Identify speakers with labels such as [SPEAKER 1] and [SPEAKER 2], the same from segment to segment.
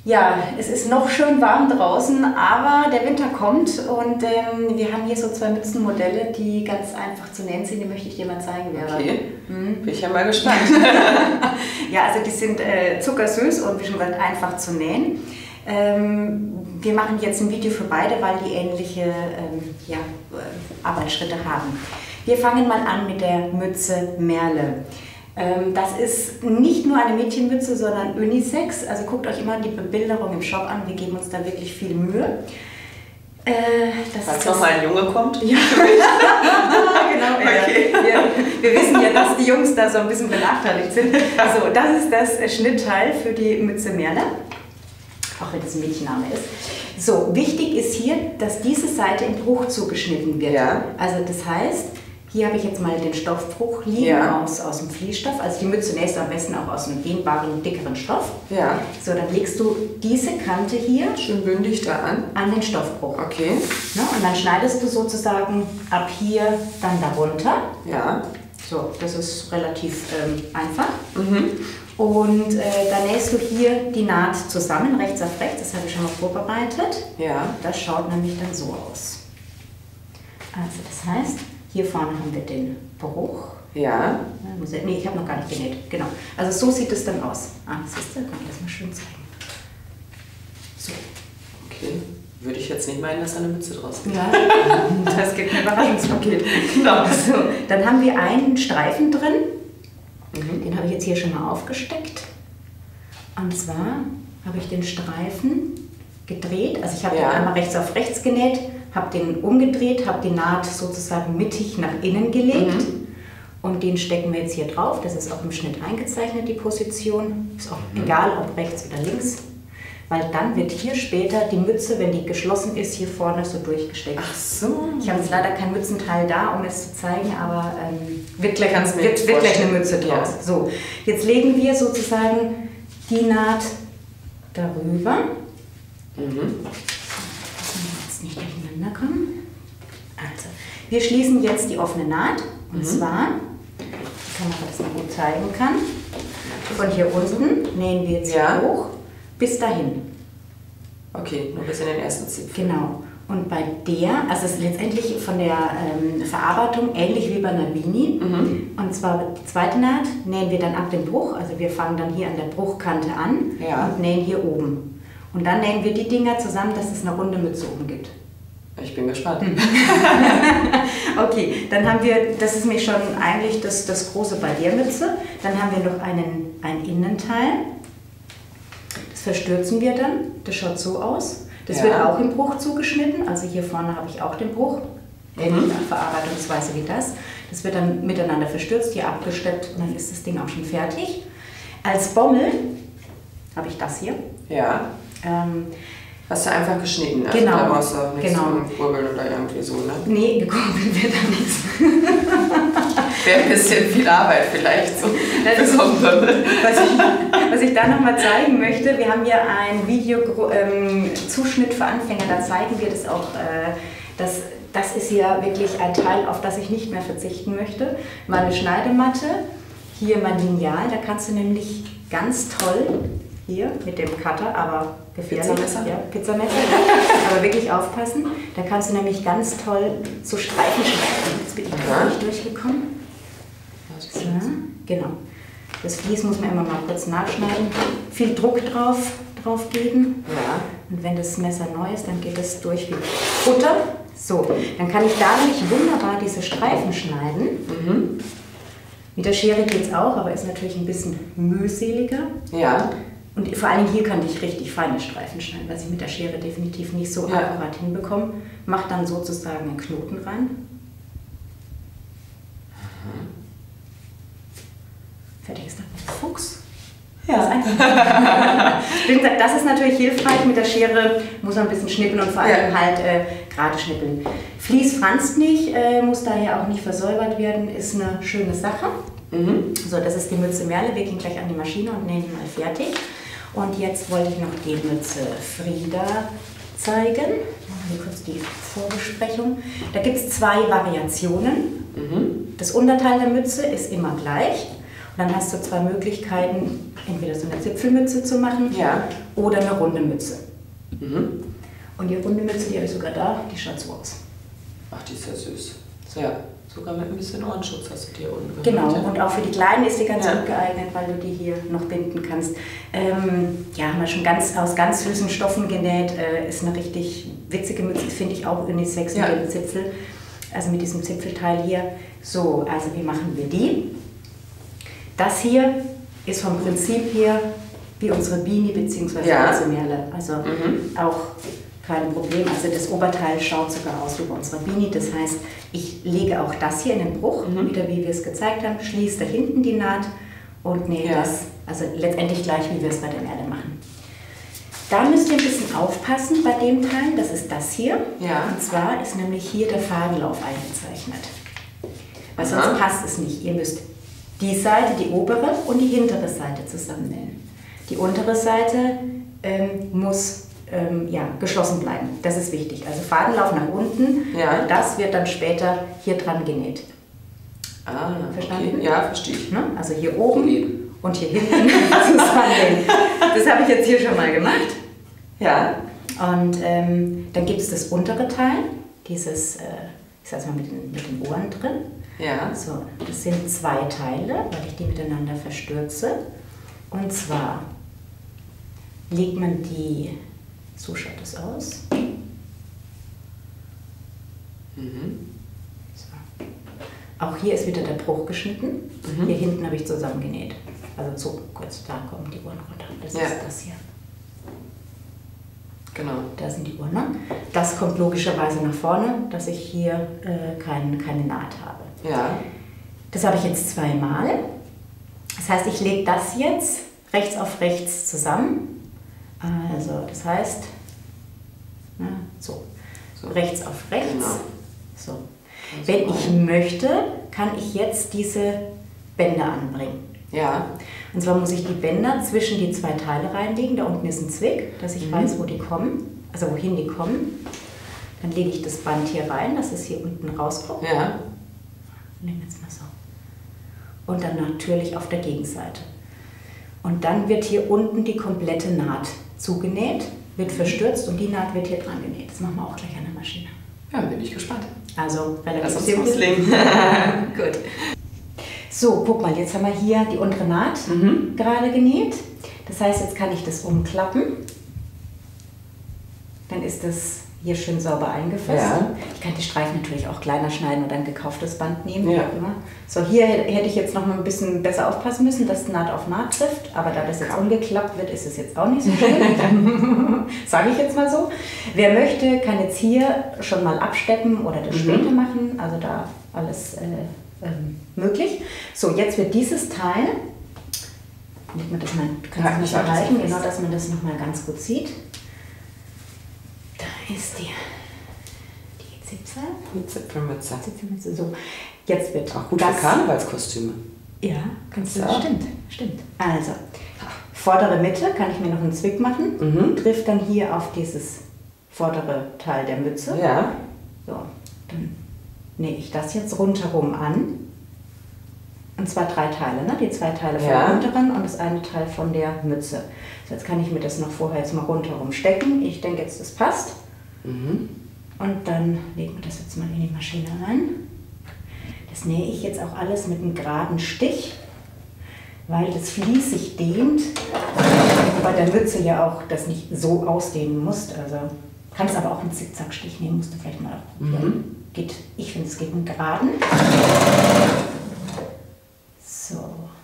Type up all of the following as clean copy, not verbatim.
[SPEAKER 1] Ja, es ist noch schön warm draußen, aber der Winter kommt und wir haben hier so zwei Mützenmodelle, die ganz einfach zu nähen sind. Die möchte ich dir mal zeigen, Vera.
[SPEAKER 2] Okay, bin ich ja mal gespannt.
[SPEAKER 1] Ja, also die sind zuckersüß und wie schon gesagt einfach zu nähen. Wir machen jetzt ein Video für beide, weil die ähnliche Arbeitsschritte haben. Wir fangen mal an mit der Mütze Merle. Das ist nicht nur eine Mädchenmütze, sondern Unisex. Also guckt euch immer die Bebilderung im Shop an. Wir geben uns da wirklich viel Mühe.
[SPEAKER 2] Falls nochmal ein Junge kommt.
[SPEAKER 1] Ja. Genau. Okay. Wir wissen ja, dass die Jungs da so ein bisschen benachteiligt sind. Also das ist das Schnittteil für die Mütze Merle. Auch wenn es ein Mädchenname ist. So, wichtig ist hier, dass diese Seite im Bruch zugeschnitten wird.
[SPEAKER 2] Ja.
[SPEAKER 1] Also das heißt, hier habe ich jetzt mal den Stoffbruch liegen aus dem Fließstoff. Also die Mütze nähst du am besten auch aus einem dehnbaren, dickeren Stoff.
[SPEAKER 2] Ja.
[SPEAKER 1] So, dann legst du diese Kante hier
[SPEAKER 2] schön bündig da
[SPEAKER 1] an den Stoffbruch.
[SPEAKER 2] Okay.
[SPEAKER 1] Ne, und dann schneidest du sozusagen ab hier dann darunter.
[SPEAKER 2] Ja.
[SPEAKER 1] So, das ist relativ einfach.
[SPEAKER 2] Mhm.
[SPEAKER 1] Und dann nähst du hier die Naht zusammen, rechts auf rechts. Das habe ich schon mal vorbereitet.
[SPEAKER 2] Ja.
[SPEAKER 1] Das schaut nämlich dann so aus. Also das heißt, hier vorne haben wir den Bruch.
[SPEAKER 2] Ja.
[SPEAKER 1] Nee, ich habe noch gar nicht genäht. Genau. Also so sieht es dann aus. Ah, siehst du, kann ich das mal schön zeigen. So.
[SPEAKER 2] Okay. Würde ich jetzt nicht meinen, dass eine Mütze draus gibt.
[SPEAKER 1] Ja, das gibt ein Überraschungspaket.
[SPEAKER 2] Genau.
[SPEAKER 1] So, dann haben wir einen Streifen drin. Den habe ich jetzt hier schon mal aufgesteckt. Und zwar habe ich den Streifen gedreht. Also ich habe den einmal rechts auf rechts genäht, habe den umgedreht, habe die Naht sozusagen mittig nach innen gelegt. Und den stecken wir jetzt hier drauf. Das ist auch im Schnitt eingezeichnet, die Position. Ist auch egal, ob rechts oder links. Weil dann wird hier später die Mütze, wenn die geschlossen ist, hier vorne so durchgesteckt.
[SPEAKER 2] Ach so.
[SPEAKER 1] Ich habe jetzt leider kein Mützenteil da, um es zu zeigen, aber wird gleich eine Mütze draus. Ja. So, jetzt legen wir sozusagen die Naht darüber. Dass wir jetzt nicht durcheinander kommen. Also, wir schließen jetzt die offene Naht. Und zwar, die Kamera das mal gut zeigen kann, von hier unten nähen wir jetzt hier hoch bis dahin.
[SPEAKER 2] Okay, nur bis in den ersten Zipfel.
[SPEAKER 1] Genau. Und bei der, also es ist letztendlich von der Verarbeitung ähnlich wie bei einer Beanie. Und zwar die zweite Naht nähen wir dann ab dem Bruch. Also wir fangen dann hier an der Bruchkante an und nähen hier oben. Und dann nähen wir die Dinger zusammen, dass es eine runde Mütze oben gibt.
[SPEAKER 2] Ich bin gespannt.
[SPEAKER 1] Okay, dann haben wir, das ist nämlich schon eigentlich das Große bei der Mütze. Dann haben wir noch ein Innenteil. Das verstürzen wir dann. Das schaut so aus. Das wird auch im Bruch zugeschnitten. Also hier vorne habe ich auch den Bruch. Ähnlich nach Verarbeitungsweise wie das. Das wird dann miteinander verstürzt, hier abgesteppt und dann ist das Ding auch schon fertig. Als Bommel habe ich das hier.
[SPEAKER 2] Ja. Hast du einfach geschnitten, also
[SPEAKER 1] genau.
[SPEAKER 2] Da brauchst du auch nichts zum Kurbeln oder irgendwie so, ne?
[SPEAKER 1] Nee, gekurbelt wird da nichts.
[SPEAKER 2] Wäre ein bisschen viel Arbeit vielleicht, so für so ein Bommel.
[SPEAKER 1] Was ich da nochmal zeigen möchte, wir haben hier ein Video, Zuschnitt für Anfänger, da zeigen wir das auch, das ist hier wirklich ein Teil, auf das ich nicht mehr verzichten möchte. Meine Schneidematte, hier mein Lineal, da kannst du nämlich ganz toll, hier mit dem Cutter, aber gefährlich, Pizzamesser, aber wirklich aufpassen. Da kannst du nämlich ganz toll so Streifen schneiden. Jetzt bin ich gar nicht durchgekommen. So, genau. Das Vlies muss man immer mal kurz nachschneiden. Viel Druck drauf geben.
[SPEAKER 2] Ja.
[SPEAKER 1] Und wenn das Messer neu ist, dann geht es durch wie Butter. So, dann kann ich da nämlich wunderbar diese Streifen schneiden. Mit der Schere geht es auch, aber ist natürlich ein bisschen mühseliger.
[SPEAKER 2] Ja.
[SPEAKER 1] Und vor allem hier kann ich richtig feine Streifen schneiden, was ich mit der Schere definitiv nicht so akkurat hinbekomme. Mach dann sozusagen einen Knoten rein. Fertig ist der Fuchs. Ja. Das ist einfach. Wie gesagt, das ist natürlich hilfreich. Mit der Schere muss man ein bisschen schnippeln und vor allem halt gerade schnippeln. Vlies franzt nicht, muss daher auch nicht versäubert werden, ist eine schöne Sache. So, das ist die Mütze Merle. Wir gehen gleich an die Maschine und nähen die mal fertig. Und jetzt wollte ich noch die Mütze Frieda zeigen. Hier kurz die Vorbesprechung. Da gibt es zwei Variationen. Das Unterteil der Mütze ist immer gleich. Dann hast du zwei Möglichkeiten, entweder so eine Zipfelmütze zu machen oder eine runde Mütze. Mhm. Und die runde Mütze, die habe ich sogar da, die schaut so aus.
[SPEAKER 2] Ach, die ist ja süß. Ja, sogar mit ein bisschen Ohrenschutz hast du die unten.
[SPEAKER 1] Genau, und auch für die Kleinen ist die ganz gut geeignet, weil du die hier noch binden kannst. Ja, haben wir schon aus ganz süßen Stoffen genäht. Ist eine richtig witzige Mütze, finde ich auch unisex mit dem Zipfel. Also mit diesem Zipfelteil hier. So, also wie machen wir die? Das hier ist vom Prinzip her wie unsere Beanie bzw. unsere Merle. Also auch kein Problem. Also das Oberteil schaut sogar aus wie bei unserer Beanie. Das heißt, ich lege auch das hier in den Bruch, wieder wie wir es gezeigt haben, schließe da hinten die Naht und nähe das, also letztendlich gleich, wie wir es bei der Merle machen. Da müsst ihr ein bisschen aufpassen bei dem Teil, das ist das hier. Ja. Und zwar ist nämlich hier der Fadenlauf eingezeichnet. Weil sonst passt es nicht. Ihr müsst die Seite, die obere und die hintere Seite zusammennähen. Die untere Seite muss geschlossen bleiben. Das ist wichtig. Also Fadenlauf nach unten, das wird dann später hier dran genäht.
[SPEAKER 2] Ah,
[SPEAKER 1] verstanden?
[SPEAKER 2] Okay. Ja, verstehe ich.
[SPEAKER 1] Ne? Also hier oben und hier hinten zusammennähen. Das habe ich jetzt hier schon mal gemacht.
[SPEAKER 2] Ja.
[SPEAKER 1] Und dann gibt es das untere Teil, dieses, ich sage mal mit den Ohren drin.
[SPEAKER 2] Ja.
[SPEAKER 1] So, das sind zwei Teile, weil ich die miteinander verstürze. Und zwar legt man die, so schaut das aus. So. Auch hier ist wieder der Bruch geschnitten. Hier hinten habe ich zusammengenäht. Also so kurz, da kommen die Ohren runter. Das ist das hier.
[SPEAKER 2] Genau.
[SPEAKER 1] Da sind die Ohren. Ne? Das kommt logischerweise nach vorne, dass ich hier keine Naht habe.
[SPEAKER 2] Ja.
[SPEAKER 1] Das habe ich jetzt zweimal. Das heißt, ich lege das jetzt rechts auf rechts zusammen. Also das heißt, so rechts auf rechts.
[SPEAKER 2] Genau.
[SPEAKER 1] So. Wenn ich möchte, kann ich jetzt diese Bänder anbringen.
[SPEAKER 2] Ja.
[SPEAKER 1] Und zwar muss ich die Bänder zwischen die zwei Teile reinlegen. Da unten ist ein Zwick, dass ich weiß, wo die kommen, also wohin die kommen. Dann lege ich das Band hier rein, dass es hier unten rauskommt.
[SPEAKER 2] Ja.
[SPEAKER 1] Nehmen wir jetzt mal so. Und dann natürlich auf der Gegenseite. Und dann wird hier unten die komplette Naht zugenäht, wird verstürzt und die Naht wird hier dran genäht. Das machen wir auch gleich an der Maschine.
[SPEAKER 2] Ja, bin ich gespannt.
[SPEAKER 1] Also relativ
[SPEAKER 2] simpel.
[SPEAKER 1] Gut. So, guck mal, jetzt haben wir hier die untere Naht gerade genäht. Das heißt, jetzt kann ich das umklappen. Dann ist das hier schön sauber eingefasst. Ja. Ich kann die Streifen natürlich auch kleiner schneiden und ein gekauftes Band nehmen. Ja. So, hier hätte ich jetzt noch mal ein bisschen besser aufpassen müssen, dass Naht auf Naht trifft. Aber da das jetzt umgeklappt wird, ist es jetzt auch nicht so schön. Sage ich jetzt mal so. Wer möchte, kann jetzt hier schon mal absteppen oder das später machen. Also da alles möglich. So, jetzt wird dieses Teil, legt man das mal, du kannst es nicht erhalten, genau, dass man das noch mal ganz gut sieht. Da ist die Zipfel.
[SPEAKER 2] Die Zipfelmütze.
[SPEAKER 1] So, jetzt wird
[SPEAKER 2] auch gut für Karnevalskostüme.
[SPEAKER 1] Ja, kannst du. Ja. Stimmt. Also, vordere Mitte kann ich mir noch einen Zwick machen, trifft dann hier auf dieses vordere Teil der Mütze.
[SPEAKER 2] Ja. So,
[SPEAKER 1] dann nähe ich das jetzt rundherum an. Und zwar 3 Teile, ne? Die 2 Teile von der unteren und das eine Teil von der Mütze. So, jetzt kann ich mir das noch vorher jetzt mal rundherum stecken. Ich denke jetzt, das passt. Und dann legen wir das jetzt mal in die Maschine rein. Das nähe ich jetzt auch alles mit einem geraden Stich, weil das Vlies sich dehnt. Bei der Mütze ja auch das nicht so ausdehnen musst. Also kannst aber auch einen Zickzackstich nehmen, musst du vielleicht mal probieren. Ich finde, es geht einen geraden. So.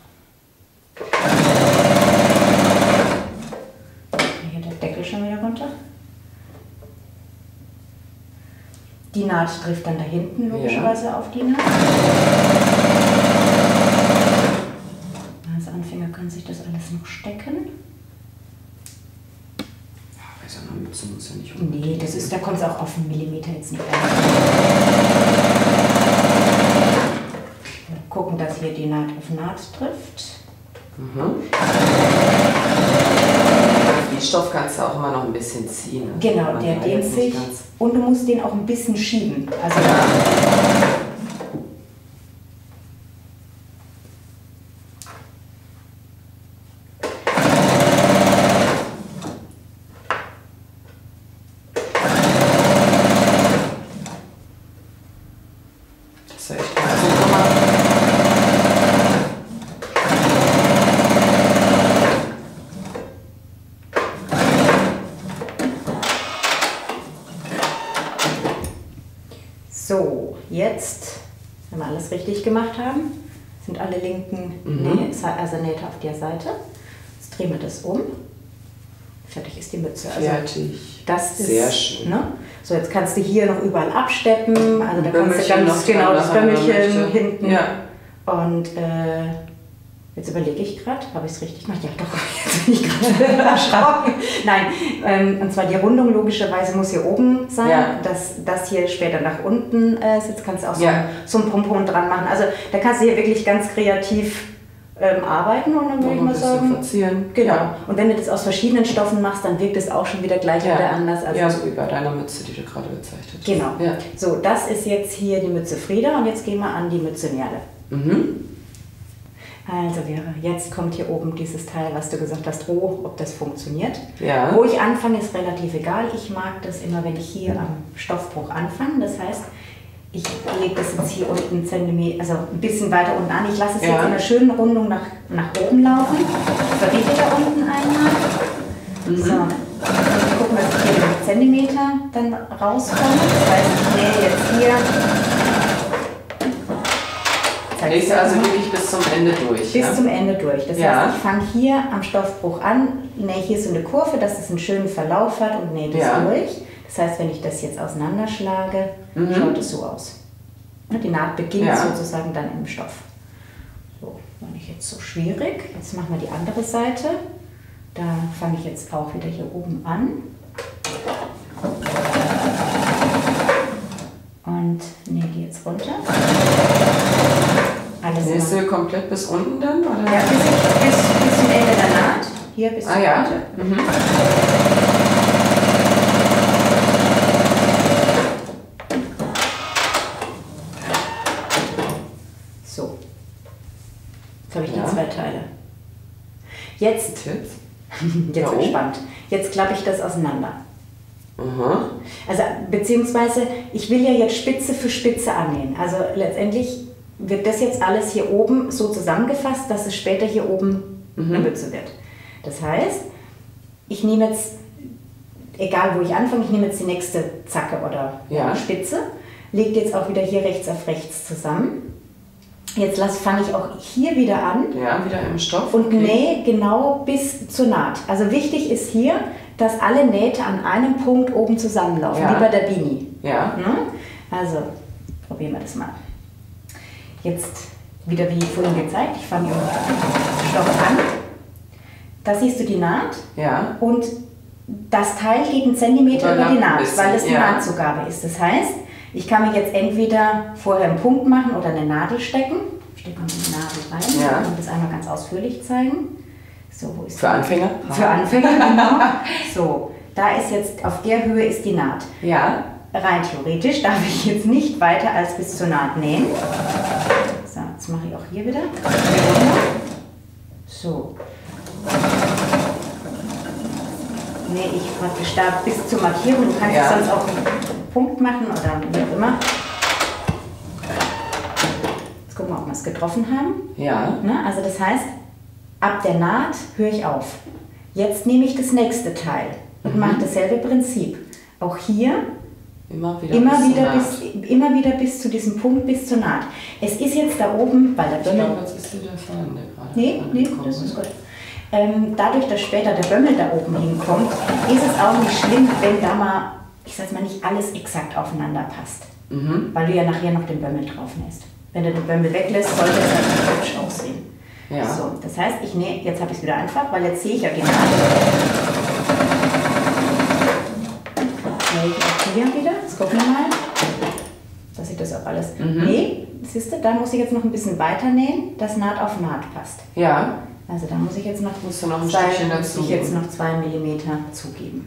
[SPEAKER 1] Hier der Deckel schon wieder runter. Die Naht trifft dann da hinten logischerweise auf die Naht. Als Anfänger kann sich das alles noch stecken.
[SPEAKER 2] Bei so einer Mütze muss ja nicht
[SPEAKER 1] Nee, da kommt es auch auf einen Millimeter jetzt nicht an. Gucken, dass hier die Naht auf Naht trifft.
[SPEAKER 2] Den Stoff kannst du auch immer noch ein bisschen ziehen.
[SPEAKER 1] Genau, der dehnt sich und du musst den auch ein bisschen schieben. Also jetzt, wenn wir alles richtig gemacht haben, sind alle linken Nähte auf der Seite. Jetzt drehen wir das um. Fertig ist die Mütze. Also
[SPEAKER 2] fertig.
[SPEAKER 1] Das ist
[SPEAKER 2] sehr schön.
[SPEAKER 1] Ne? So, jetzt kannst du hier noch überall absteppen. Also da kannst du ganz
[SPEAKER 2] noch
[SPEAKER 1] genau das Bömmelchen hinten.
[SPEAKER 2] Ja.
[SPEAKER 1] Und jetzt überlege ich gerade, habe ich es richtig gemacht? Ja, doch, jetzt bin ich gerade erschrocken. Nein, und zwar die Rundung logischerweise muss hier oben sein, dass das hier später nach unten sitzt. Kannst auch so ein Pompon dran machen. Also da kannst du hier wirklich ganz kreativ arbeiten und dann würde ich mal sagen,
[SPEAKER 2] verzieren.
[SPEAKER 1] Genau. Ja. Und wenn du das aus verschiedenen Stoffen machst, dann wirkt es auch schon wieder gleich oder anders.
[SPEAKER 2] Also so wie bei deiner Mütze, die du gerade gezeigt hast.
[SPEAKER 1] Genau. Ja. So, das ist jetzt hier die Mütze Frieda und jetzt gehen wir an die Mütze Merle. Also Vera, jetzt kommt hier oben dieses Teil, was du gesagt hast, ob das funktioniert.
[SPEAKER 2] Ja.
[SPEAKER 1] Wo ich anfange, ist relativ egal. Ich mag das immer, wenn ich hier am Stoffbruch anfange. Das heißt, ich lege das jetzt hier unten einen Zentimeter, also ein bisschen weiter unten an. Ich lasse es jetzt in einer schönen Rundung nach oben laufen. Ich verriegel da unten einmal. So, und gucken, dass ich hier den Zentimeter dann rauskomme. Das heißt, ich nähe jetzt hier.
[SPEAKER 2] Nähst also wirklich bis zum Ende durch?
[SPEAKER 1] Bis zum Ende durch. Das heißt, ich fange hier am Stoffbruch an, nähe hier so eine Kurve, dass es einen schönen Verlauf hat und nähe das durch. Das heißt, wenn ich das jetzt auseinanderschlage, schaut es so aus. Die Naht beginnt sozusagen dann im Stoff. So, war nicht jetzt so schwierig. Jetzt machen wir die andere Seite. Da fange ich jetzt auch wieder hier oben an. Und nähe die jetzt runter.
[SPEAKER 2] Nähst du komplett bis unten dann? Oder?
[SPEAKER 1] Ja, bis zum Ende der Naht. Hier bis zur Mitte. So. Jetzt habe ich die zwei Teile. Jetzt entspannt. Jetzt klappe ich das auseinander. Also, beziehungsweise, ich will ja jetzt Spitze für Spitze annähen. Also letztendlich wird das jetzt alles hier oben so zusammengefasst, dass es später hier oben eine Mütze wird. Das heißt, ich nehme jetzt, egal wo ich anfange, ich nehme jetzt die nächste Zacke oder Spitze, lege jetzt auch wieder hier rechts auf rechts zusammen. Jetzt fange ich auch hier wieder an.
[SPEAKER 2] Ja, wieder im Stoff.
[SPEAKER 1] Und nähe genau bis zur Naht. Also wichtig ist hier, dass alle Nähte an einem Punkt oben zusammenlaufen, wie bei der Beanie.
[SPEAKER 2] Ja.
[SPEAKER 1] Also, probieren wir das mal. Jetzt wieder wie vorhin gezeigt, ich fange im Stoff an. Da siehst du die Naht.
[SPEAKER 2] Ja.
[SPEAKER 1] Und das Teil geht einen Zentimeter über die Naht, weil es die Nahtzugabe ist. Das heißt, ich kann mir jetzt entweder vorher einen Punkt machen oder eine Nadel stecken. Ich stecke mal eine Nadel rein und das einmal ganz ausführlich zeigen. So, wo ist
[SPEAKER 2] Für Anfänger?
[SPEAKER 1] Für Anfänger, genau. So, da ist jetzt, auf der Höhe ist die Naht.
[SPEAKER 2] Ja.
[SPEAKER 1] Rein theoretisch darf ich jetzt nicht weiter als bis zur Naht nähen. So, jetzt mache ich auch hier wieder. So. Nähe ich praktisch da bis zur Markierung. Du kannst sonst auch einen Punkt machen oder wie auch immer. Jetzt gucken wir, ob wir es getroffen haben.
[SPEAKER 2] Ja.
[SPEAKER 1] Also das heißt, ab der Naht höre ich auf. Jetzt nehme ich das nächste Teil und mache dasselbe Prinzip. Auch hier immer wieder bis zu diesem Punkt, bis zur Naht. Es ist jetzt da oben, weil der Bömmel...
[SPEAKER 2] Ich glaube, jetzt ist wieder vorne gerade.
[SPEAKER 1] Nee, das ist gut. Dadurch, dass später der Bömmel da oben hinkommt, ist es auch nicht schlimm, wenn da mal, ich sag's mal, nicht alles exakt aufeinander passt. Weil du ja nachher noch den Bömmel drauf nähst. Wenn du den Bömmel weglässt, sollte es halt hübsch aussehen. Ja. So, das heißt, ich nähe, jetzt habe ich es wieder einfach, weil jetzt sehe ich ja die Naht. Nähe ich auch hier wieder, jetzt gucken wir mal, dass ich das auch alles... Nee, siehst du, da muss ich jetzt noch ein bisschen weiter nähen, dass Naht auf Naht passt.
[SPEAKER 2] Ja.
[SPEAKER 1] Also da muss ich jetzt noch,
[SPEAKER 2] ein Stückchen dazu
[SPEAKER 1] noch 2 mm zugeben.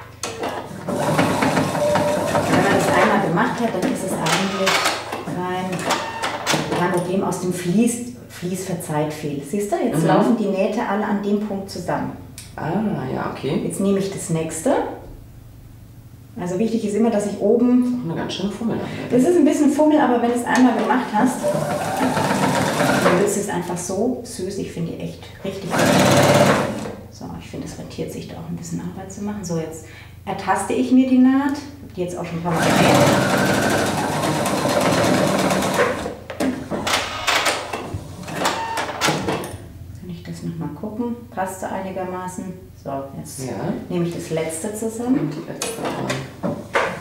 [SPEAKER 1] Wenn man das einmal gemacht hat, dann ist es eigentlich kein Problem. Aus dem Vlies verzeiht viel. Siehst du, jetzt laufen die Nähte alle an dem Punkt zusammen.
[SPEAKER 2] Ah, ja, okay.
[SPEAKER 1] Jetzt nehme ich das nächste. Also wichtig ist immer, dass ich oben...
[SPEAKER 2] Das ist auch eine ganz schöne Fummel.
[SPEAKER 1] Das ist ein bisschen Fummel, aber wenn du es einmal gemacht hast, dann ist es einfach so süß. Ich finde die echt richtig gut. So, ich finde, es rentiert sich da auch ein bisschen Arbeit zu machen. So, jetzt ertaste ich mir die Naht. Die jetzt auch schon ein paar Mal genäht. ich das nochmal gucken. Passt so einigermaßen. So, jetzt
[SPEAKER 2] Ja.
[SPEAKER 1] nehme ich das letzte zusammen.
[SPEAKER 2] Und die letzte rein.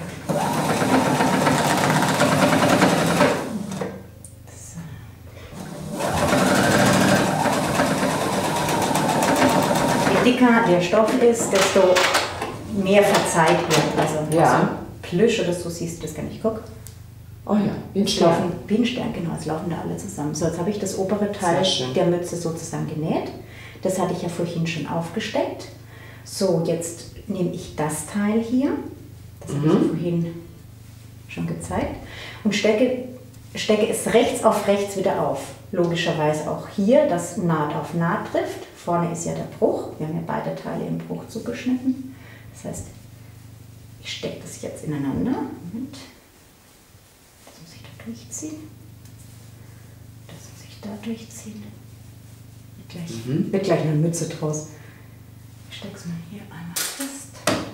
[SPEAKER 1] Je dicker der Stoff ist, desto mehr verzeiht wird. Also
[SPEAKER 2] Ja.
[SPEAKER 1] so ein Plüsch oder so siehst du das gar nicht. Guck.
[SPEAKER 2] Oh ja, wie ein
[SPEAKER 1] Es
[SPEAKER 2] Stern.
[SPEAKER 1] laufen wie ein Stern, genau, es laufen da alle zusammen. So, jetzt habe ich das obere Teil
[SPEAKER 2] Sehr schön.
[SPEAKER 1] der Mütze sozusagen genäht. Das hatte ich ja vorhin schon aufgesteckt. So, jetzt nehme ich das Teil hier, das habe ich ja vorhin schon gezeigt, und stecke es rechts auf rechts wieder auf. Logischerweise auch hier, dass Naht auf Naht trifft. Vorne ist ja der Bruch. Wir haben ja beide Teile im Bruch zugeschnitten. Das heißt, ich stecke das jetzt ineinander. Moment. Das muss ich da durchziehen. Das muss ich da durchziehen. Wird gleich eine Mütze draus. Ich stecke es mal hier einmal fest.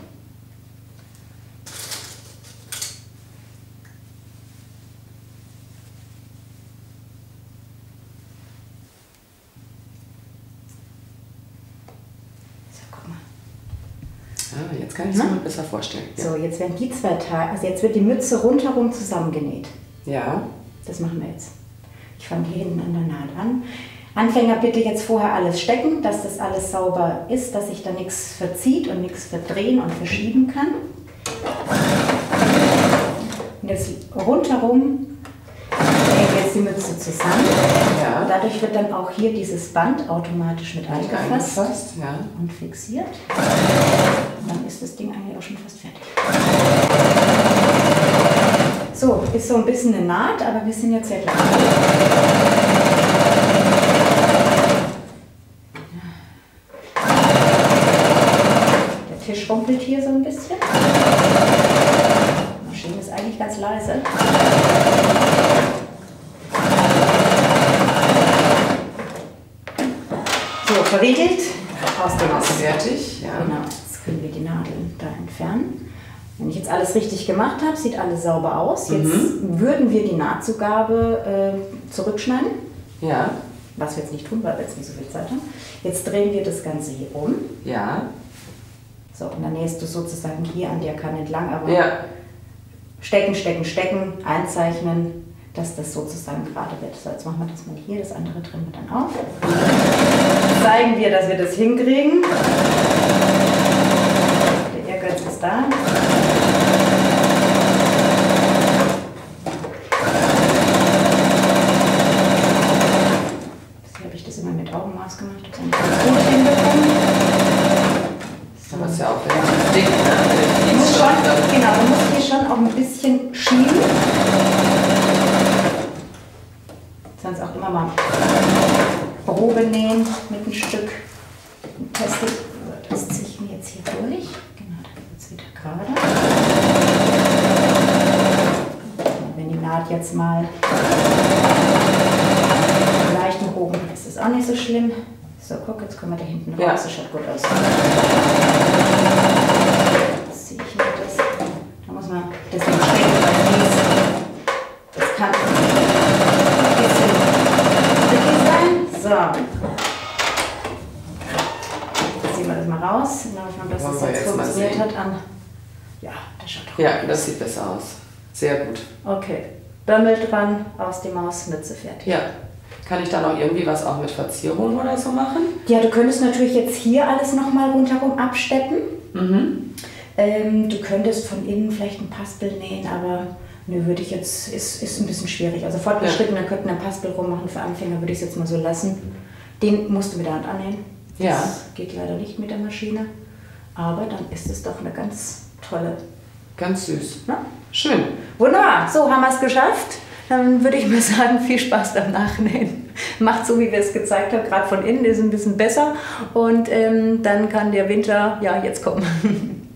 [SPEAKER 1] So, guck mal.
[SPEAKER 2] Ah, jetzt kann ich es mir besser vorstellen. Ja.
[SPEAKER 1] So, jetzt werden die zwei Teile, also jetzt wird die Mütze rundherum zusammengenäht.
[SPEAKER 2] Ja.
[SPEAKER 1] Das machen wir jetzt. Ich fange hier hinten an der Naht an. Anfänger bitte jetzt vorher alles stecken, dass das alles sauber ist, dass sich da nichts verzieht und nichts verdrehen und verschieben kann. Und jetzt rundherum nähen wir jetzt die Mütze zusammen.
[SPEAKER 2] Ja.
[SPEAKER 1] Dadurch wird dann auch hier dieses Band automatisch mit eingefasst
[SPEAKER 2] Ja.
[SPEAKER 1] und fixiert. Und dann ist das Ding eigentlich auch schon fast fertig. So, ist so ein bisschen eine Naht, aber wir sind jetzt ja gleich. Der Tisch rumpelt hier so ein bisschen. Die Maschine ist eigentlich ganz leise. So, verriegelt, aus dem Aus.
[SPEAKER 2] Fertig, ja.
[SPEAKER 1] Genau, jetzt können wir die Nadeln da entfernen. Wenn ich jetzt alles richtig gemacht habe, sieht alles sauber aus. Jetzt würden wir die Nahtzugabe zurückschneiden,
[SPEAKER 2] Ja.
[SPEAKER 1] was wir jetzt nicht tun, weil wir jetzt nicht so viel Zeit haben. Jetzt drehen wir das Ganze hier um.
[SPEAKER 2] Ja.
[SPEAKER 1] So, und dann nähst du sozusagen hier an der Kanne entlang, aber
[SPEAKER 2] Ja.
[SPEAKER 1] stecken, stecken, stecken, einzeichnen, dass das sozusagen gerade wird. So, jetzt machen wir das mal hier, das andere drehen wir dann auf. Zeigen wir, dass wir das hinkriegen. Der Ehrgeiz ist da. Bisher habe ich das immer mit Augenmaß gemacht, habe es eigentlich ganz gut hinbekommen.
[SPEAKER 2] Aber ist ja auch relativ dick, ne?
[SPEAKER 1] Du musst schon, genau, du musst hier schon auch ein bisschen schieben. Sonst auch immer mal Probe nähen mit ein Stück Plastik. Das ziehe ich mir jetzt hier durch. Genau, dann wird es wieder gerade. Und wenn die Naht jetzt mal leicht nach oben ist, ist auch nicht so schlimm. So, guck, jetzt kommen wir da hinten raus.
[SPEAKER 2] Ja.
[SPEAKER 1] Das schaut gut aus. Jetzt ziehe ich mir das. Da muss man das nicht stecken, weil das kann ein bisschen tricky sein. So. Jetzt ziehen wir das mal raus. Dann schauen wir, dass
[SPEAKER 2] Wollen
[SPEAKER 1] das
[SPEAKER 2] wir
[SPEAKER 1] jetzt
[SPEAKER 2] jetzt mal
[SPEAKER 1] funktioniert
[SPEAKER 2] sehen.
[SPEAKER 1] hat. Ja, das schaut doch
[SPEAKER 2] Ja,
[SPEAKER 1] gut
[SPEAKER 2] das
[SPEAKER 1] aus.
[SPEAKER 2] sieht besser aus. Sehr gut.
[SPEAKER 1] Okay. Bömmel dran, aus die Maus, Mütze fertig.
[SPEAKER 2] Ja. Kann ich da noch irgendwie was auch mit Verzierung oder so machen?
[SPEAKER 1] Ja, du könntest natürlich jetzt hier alles nochmal rundherum absteppen. Du könntest von innen vielleicht ein Paspel nähen, aber nö, würde ich jetzt, ist ein bisschen schwierig. Also Fortgeschrittene könnten einen Paspel rummachen, für Anfänger würde ich es jetzt mal so lassen. Den musst du mit der Hand annähen.
[SPEAKER 2] Ja.
[SPEAKER 1] Das geht leider nicht mit der Maschine. Aber dann ist es doch eine ganz tolle.
[SPEAKER 2] Ganz süß.
[SPEAKER 1] Ne?
[SPEAKER 2] Schön.
[SPEAKER 1] Wunderbar, so haben wir es geschafft. Dann würde ich mal sagen, viel Spaß beim Nachnähen. Macht so, wie wir es gezeigt haben, gerade von innen ist ein bisschen besser. Und dann kann der Winter ja jetzt kommen.